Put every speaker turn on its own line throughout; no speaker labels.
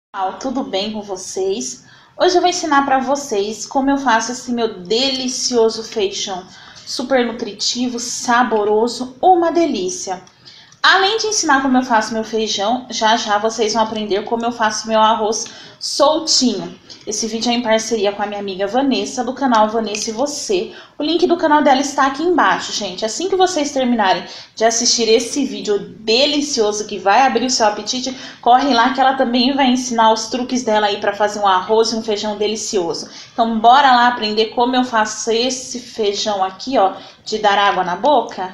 Pessoal, tudo bem com vocês? Hoje eu vou ensinar para vocês como eu faço esse meu delicioso feijão super nutritivo, saboroso, uma delícia. Além de ensinar como eu faço meu feijão, já vocês vão aprender como eu faço meu arroz soltinho. Esse vídeo é em parceria com a minha amiga Vanessa, do canal Vanessa e Você. O link do canal dela está aqui embaixo, gente. Assim que vocês terminarem de assistir esse vídeo delicioso que vai abrir o seu apetite, corre lá que ela também vai ensinar os truques dela aí para fazer um arroz e um feijão delicioso. Então bora lá aprender como eu faço esse feijão aqui, ó, de dar água na boca?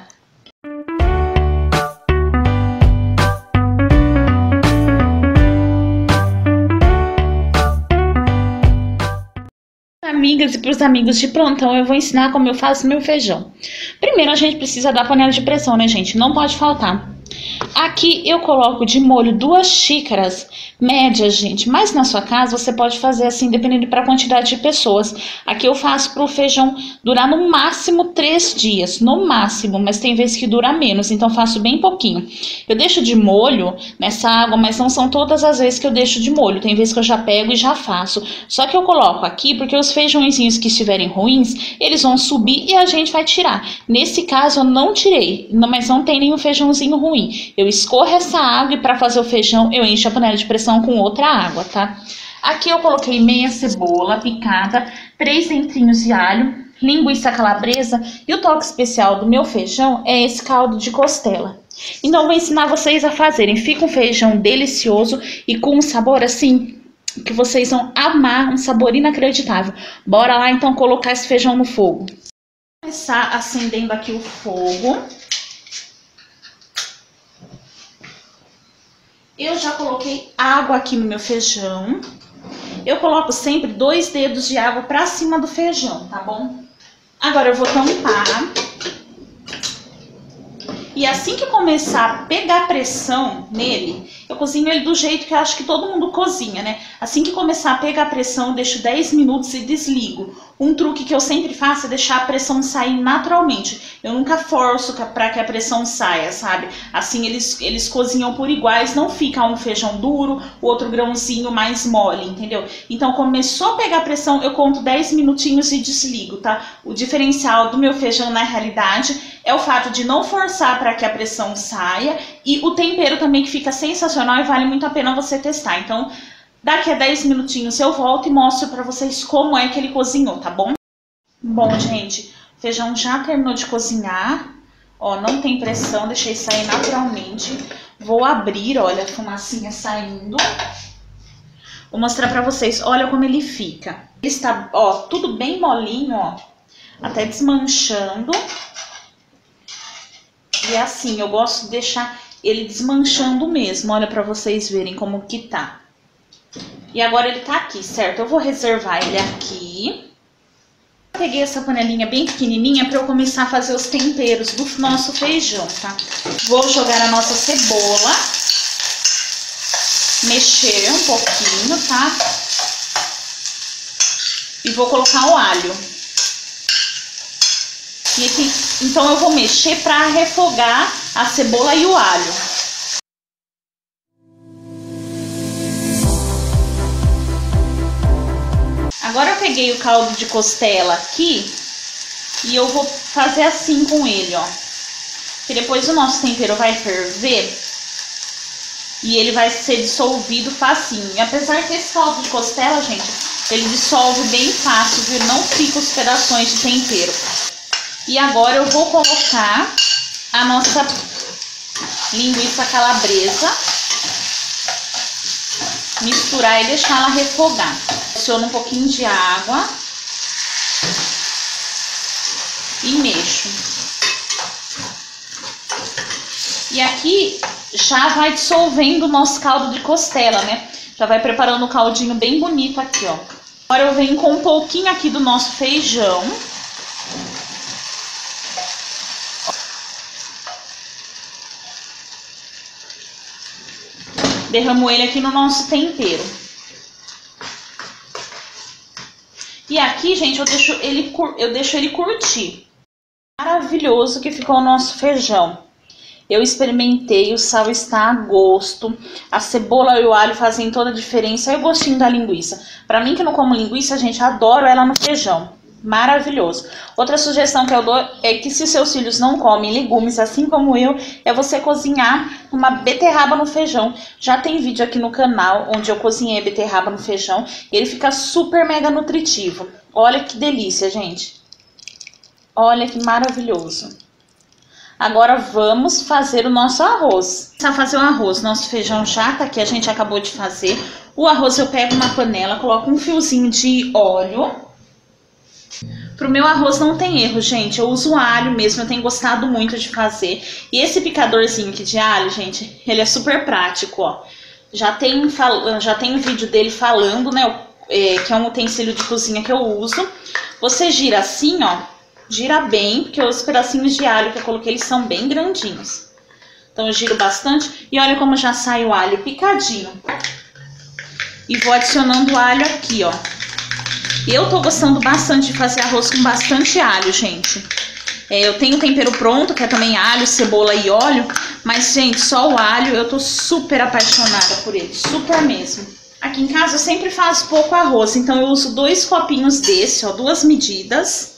Amigas e para os amigos de plantão, eu vou ensinar como eu faço meu feijão. Primeiro a gente precisa da panela de pressão, né, gente? Não pode faltar. Aqui eu coloco de molho 2 xícaras médias, gente. Mas na sua casa você pode fazer assim, dependendo da quantidade de pessoas. Aqui eu faço para o feijão durar no máximo 3 dias. No máximo, mas tem vezes que dura menos. Então faço bem pouquinho. Eu deixo de molho nessa água, mas não são todas as vezes que eu deixo de molho. Tem vezes que eu já pego e já faço. Só que eu coloco aqui porque os feijõezinhos que estiverem ruins, eles vão subir e a gente vai tirar. Nesse caso eu não tirei, mas não tem nenhum feijãozinho ruim. Eu escorro essa água e para fazer o feijão eu encho a panela de pressão com outra água, tá? Aqui eu coloquei meia cebola picada, 3 dentrinhos de alho, linguiça calabresa e o toque especial do meu feijão é esse caldo de costela. Então eu vou ensinar vocês a fazerem. Fica um feijão delicioso e com um sabor assim que vocês vão amar, um sabor inacreditável. Bora lá então colocar esse feijão no fogo. Vou começar acendendo aqui o fogo. Eu já coloquei água aqui no meu feijão. Eu coloco sempre 2 dedos de água pra cima do feijão, tá bom? Agora eu vou tampar. E assim que começar a pegar pressão nele, eu cozinho ele do jeito que eu acho que todo mundo cozinha, né? Assim que começar a pegar pressão, eu deixo 10 minutos e desligo. Um truque que eu sempre faço é deixar a pressão sair naturalmente. Eu nunca forço para que a pressão saia, sabe? Assim eles cozinham por iguais, não fica um feijão duro, o outro grãozinho mais mole, entendeu? Então começou a pegar pressão, eu conto 10 minutinhos e desligo, tá? O diferencial do meu feijão na realidade é o fato de não forçar para que a pressão saia e o tempero também que fica sensacional e vale muito a pena você testar. Então, daqui a 10 minutinhos eu volto e mostro para vocês como é que ele cozinhou, tá bom? Bom, gente, o feijão já terminou de cozinhar. Ó, não tem pressão, deixei sair naturalmente. Vou abrir, olha a fumacinha saindo. Vou mostrar para vocês, olha como ele fica. Ele está, ó, tudo bem molinho, ó, até desmanchando. E é assim, eu gosto de deixar ele desmanchando mesmo, olha pra vocês verem como que tá. E agora ele tá aqui, certo? Eu vou reservar ele aqui. Peguei essa panelinha bem pequenininha pra eu começar a fazer os temperos do nosso feijão, tá? Vou jogar a nossa cebola. Mexer um pouquinho, tá? E vou colocar o alho. E aqui, então eu vou mexer para refogar a cebola e o alho. Agora eu peguei o caldo de costela aqui e eu vou fazer assim com ele, ó. Que depois o nosso tempero vai ferver e ele vai ser dissolvido facinho. E apesar que esse caldo de costela, gente, ele dissolve bem fácil, viu? Não fica os pedaços de tempero. E agora eu vou colocar a nossa linguiça calabresa, misturar e deixar ela refogar. Adiciono um pouquinho de água e mexo. E aqui já vai dissolvendo o nosso caldo de costela, né? Já vai preparando o caldinho bem bonito aqui, ó. Agora eu venho com um pouquinho aqui do nosso feijão. Derramo ele aqui no nosso tempero. E aqui, gente, eu deixo ele curtir. Maravilhoso que ficou o nosso feijão. Eu experimentei, o sal está a gosto, a cebola e o alho fazem toda a diferença, e o gostinho da linguiça. Pra mim que não como linguiça, gente, adoro ela no feijão. Maravilhoso. Outra sugestão que eu dou é que se seus filhos não comem legumes, assim como eu, é você cozinhar uma beterraba no feijão. Já tem vídeo aqui no canal onde eu cozinhei beterraba no feijão. E ele fica super mega nutritivo. Olha que delícia, gente. Olha que maravilhoso. Agora vamos fazer o nosso arroz. Para fazer o arroz, nosso feijão já tá aqui, a gente acabou de fazer. O arroz eu pego uma panela, coloco um fiozinho de óleo. Pro meu arroz não tem erro, gente. Eu uso alho mesmo, eu tenho gostado muito de fazer. E esse picadorzinho aqui de alho, gente, ele é super prático, ó. Já tem um vídeo dele falando, né, que é um utensílio de cozinha que eu uso. Você gira assim, ó, gira bem, porque os pedacinhos de alho que eu coloquei, eles são bem grandinhos. Então eu giro bastante e olha como já sai o alho picadinho. E vou adicionando o alho aqui, ó. Eu tô gostando bastante de fazer arroz com bastante alho, gente. Eu tenho o tempero pronto, que é também alho, cebola e óleo. Mas, gente, só o alho, eu tô super apaixonada por ele. Super mesmo. Aqui em casa eu sempre faço pouco arroz. Então eu uso 2 copinhos desse, ó, 2 medidas.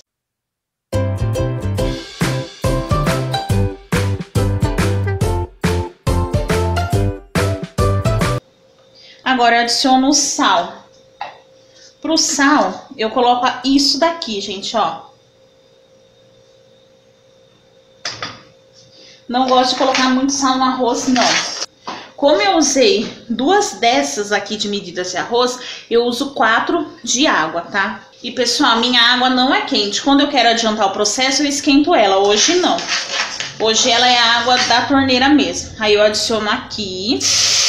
Agora eu adiciono o sal. Pro sal, eu coloco isso daqui, gente, ó. Não gosto de colocar muito sal no arroz, não. Como eu usei 2 dessas aqui de medidas de arroz, eu uso 4 de água, tá? E, pessoal, minha água não é quente. Quando eu quero adiantar o processo, eu esquento ela. Hoje, não. Hoje, ela é a água da torneira mesmo. Aí, eu adiciono aqui.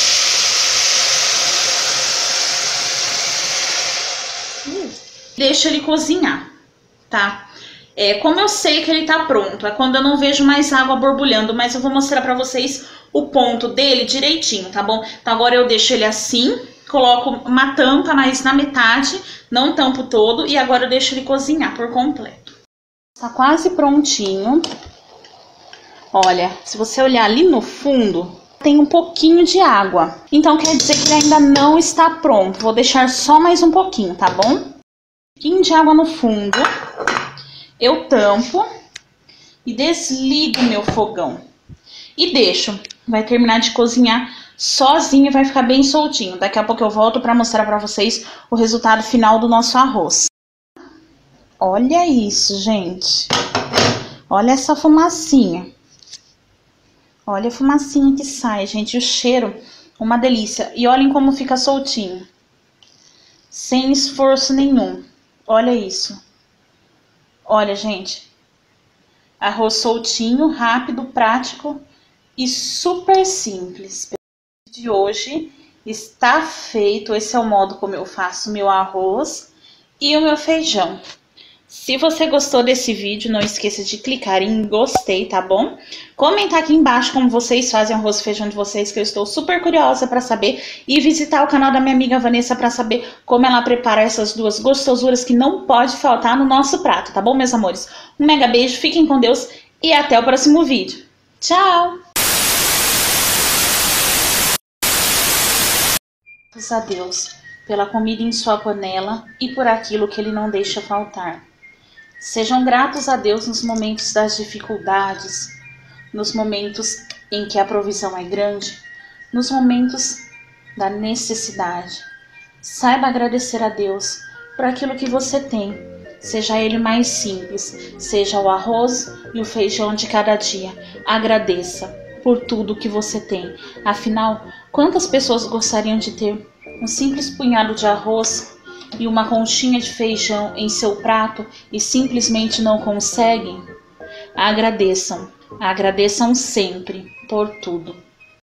Deixo ele cozinhar, tá? Como eu sei que ele tá pronto, é quando eu não vejo mais água borbulhando, mas eu vou mostrar pra vocês o ponto dele direitinho, tá bom? Então agora eu deixo ele assim, coloco uma tampa mais na metade, não tampo todo, e agora eu deixo ele cozinhar por completo. Tá quase prontinho. Olha, se você olhar ali no fundo, tem um pouquinho de água. Então quer dizer que ele ainda não está pronto. Vou deixar só mais um pouquinho, tá bom? Um pouquinho de água no fundo. Eu tampo e desligo meu fogão. E deixo. Vai terminar de cozinhar sozinho e vai ficar bem soltinho. Daqui a pouco eu volto para mostrar para vocês o resultado final do nosso arroz. Olha isso, gente. Olha essa fumacinha. Olha a fumacinha que sai, gente. O cheiro, uma delícia. E olhem como fica soltinho. Sem esforço nenhum. Olha isso. Olha, gente. Arroz soltinho, rápido, prático e super simples. O vídeo de hoje está feito. Esse é o modo como eu faço meu arroz e o meu feijão. Se você gostou desse vídeo, não esqueça de clicar em gostei, tá bom? Comentar aqui embaixo como vocês fazem o arroz e feijão de vocês, que eu estou super curiosa para saber. E visitar o canal da minha amiga Vanessa para saber como ela prepara essas duas gostosuras que não pode faltar no nosso prato, tá bom, meus amores? Um mega beijo, fiquem com Deus e até o próximo vídeo. Tchau! Graças a Deus pela comida em sua panela e por aquilo que Ele não deixa faltar. Sejam gratos a Deus nos momentos das dificuldades, nos momentos em que a provisão é grande, nos momentos da necessidade. Saiba agradecer a Deus por aquilo que você tem, seja ele mais simples, seja o arroz e o feijão de cada dia. Agradeça por tudo que você tem. Afinal, quantas pessoas gostariam de ter um simples punhado de arroz e uma conchinha de feijão em seu prato e simplesmente não conseguem? Agradeçam, agradeçam sempre por tudo.